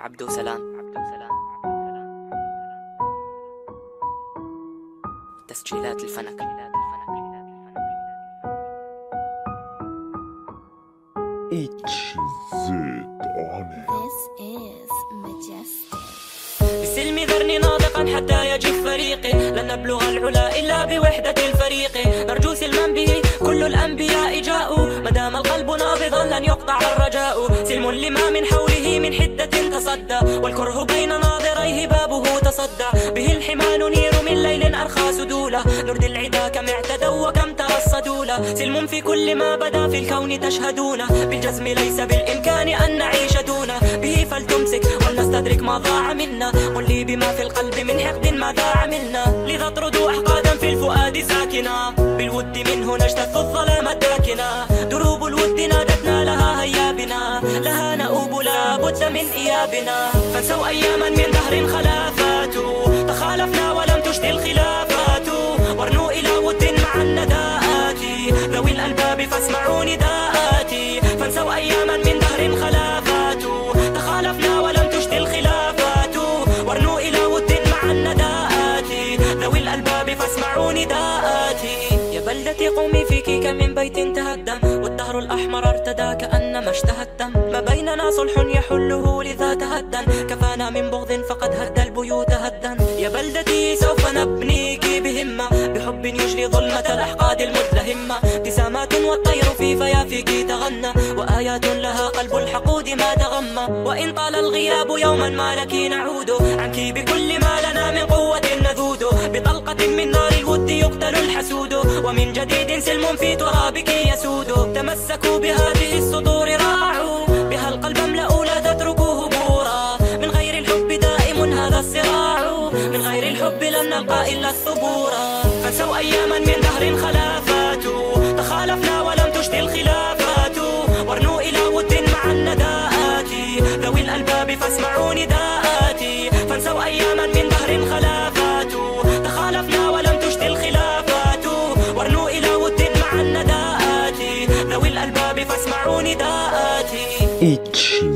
عبدو سلام. تسجيلات الفنك. This is majestic. بالسلم ذرني ناطقا حتى يجف فريقي، لن نبلغ العلا إلا بوحدة الفريق. نرجو سلما به كل الأنبياء جاءوا، مدام القلب نابضا لن يقطع الرجاء. سلم لما من حوله من حدة تصدى، والكره بين ناظريه بابه تصدى. به الحمى ننير من ليل أرخى سدولا، نردي العدا كم اعتدوا وكم ترصدولا. سلم في كل ما بدا في الكون تشهدون، بالجزم ليس بالإمكان أن نعيش دونه. به فلتمسك ولنستدرك ما ضاع منا، قل لي بما في القلب من حقد ماذا عملنا. لذا اطردوا أحقادا في الفؤاد ساكنا، بالود منه نجتث الظلام الداكنا. دروب الود نادتنا لها هيا بنا، لها نؤوب لا بد من إيابنا. فانسوا أياما من دهر خلافات، تخالفنا ولم تشتي الخلافات. وارنوا إلى ود مع النداءات، ذوي الألباب فاسمعوا نداءاتي. فانسوا أياما من دهر خلافات، تخالفنا ولم تشتي الخلافات. وارنوا إلى ود مع النداءات، ذوي الألباب فاسمعوا نداءاتي. يا بلدتي قومي فيك كم من بيت تهدم، والدهر الأحمر ارتدى كأنما اشتهى الدم. ما بيننا صلح يحله لذا تهدن، كفانا من بغض فقد هد البيوت هدا. يا بلدتي سوف نبنيك بهمة، بحب يجري ظلمة الأحقاد المدلهمة. ابتسامات والطير في فيافيك تغنى، وآيات لها قلب الحقود ما تغمى. وإن طال الغياب يوما ما لك نعود، عنك بكل ما لنا من قوة نذود. بطلقة من نار الود يقتل الحسود، ومن جديد سلم في ترابك يسود. تمسكوا بهذه السطور راعوا، بها القلب املأوا لا تتركوه بورا. من غير الحب دائم هذا الصراع، من غير الحب لن نلقى إلا الثبورا. فانسوا أياما من دهر خلافات، تخالفنا ولم تشتي الخلافات. وارنوا إلى ود مع النداءات، ذوي الألباب فاسمعوا نداءاتي. فانسوا أياما من دهر خلافات، تخالفنا ولم تشتي الخلافات. وارنوا إلى ود مع النداءات، ذوي الألباب فاسمعوا نداءاتي.